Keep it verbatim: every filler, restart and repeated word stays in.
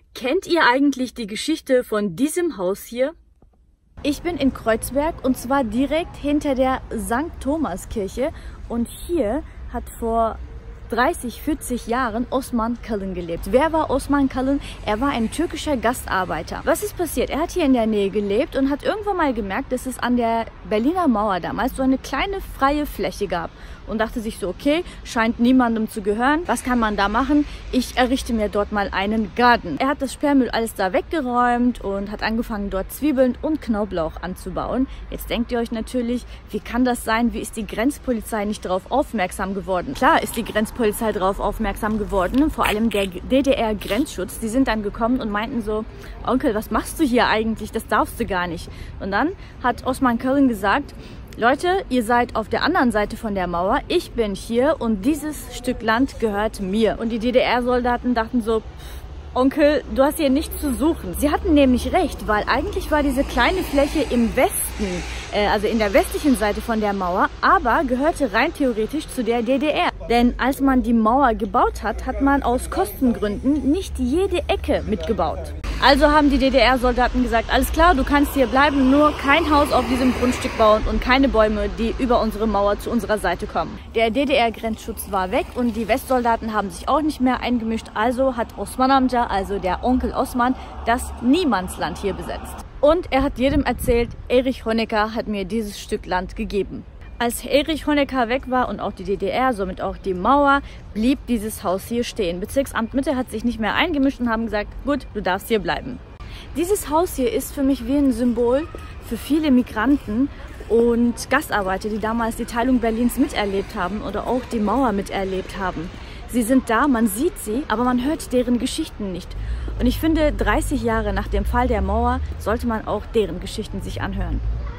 Kennt ihr eigentlich die Geschichte von diesem Haus hier? Ich bin in Kreuzberg und zwar direkt hinter der Sankt Thomaskirche und hier hat vor dreißig, vierzig Jahren Osman Kalın gelebt. Wer war Osman Kalın? Er war ein türkischer Gastarbeiter. Was ist passiert? Er hat hier in der Nähe gelebt und hat irgendwann mal gemerkt, dass es an der Berliner Mauer damals so eine kleine freie Fläche gab und dachte sich so, okay, scheint niemandem zu gehören. Was kann man da machen? Ich errichte mir dort mal einen Garten. Er hat das Sperrmüll alles da weggeräumt und hat angefangen, dort Zwiebeln und Knoblauch anzubauen. Jetzt denkt ihr euch natürlich, wie kann das sein? Wie ist die Grenzpolizei nicht darauf aufmerksam geworden? Klar ist die Grenzpolizei darauf aufmerksam geworden, vor allem der D D R-Grenzschutz. Die sind dann gekommen und meinten so, Onkel, was machst du hier eigentlich? Das darfst du gar nicht. Und dann hat Osman Kalın gesagt, Leute, ihr seid auf der anderen Seite von der Mauer, ich bin hier und dieses Stück Land gehört mir. Und die D D R-Soldaten dachten so, Onkel, du hast hier nichts zu suchen. Sie hatten nämlich recht, weil eigentlich war diese kleine Fläche im Westen, äh, also in der westlichen Seite von der Mauer, aber gehörte rein theoretisch zu der D D R. Denn als man die Mauer gebaut hat, hat man aus Kostengründen nicht jede Ecke mitgebaut. Also haben die D D R-Soldaten gesagt, alles klar, du kannst hier bleiben, nur kein Haus auf diesem Grundstück bauen und keine Bäume, die über unsere Mauer zu unserer Seite kommen. Der D D R-Grenzschutz war weg und die Westsoldaten haben sich auch nicht mehr eingemischt, also hat Osman Amca, also der Onkel Osman, das Niemandsland hier besetzt. Und er hat jedem erzählt, Erich Honecker hat mir dieses Stück Land gegeben. Als Erich Honecker weg war und auch die D D R, somit auch die Mauer, blieb dieses Haus hier stehen. Bezirksamt Mitte hat sich nicht mehr eingemischt und haben gesagt, gut, du darfst hier bleiben. Dieses Haus hier ist für mich wie ein Symbol für viele Migranten und Gastarbeiter, die damals die Teilung Berlins miterlebt haben oder auch die Mauer miterlebt haben. Sie sind da, man sieht sie, aber man hört deren Geschichten nicht. Und ich finde, dreißig Jahre nach dem Fall der Mauer sollte man auch deren Geschichten sich anhören.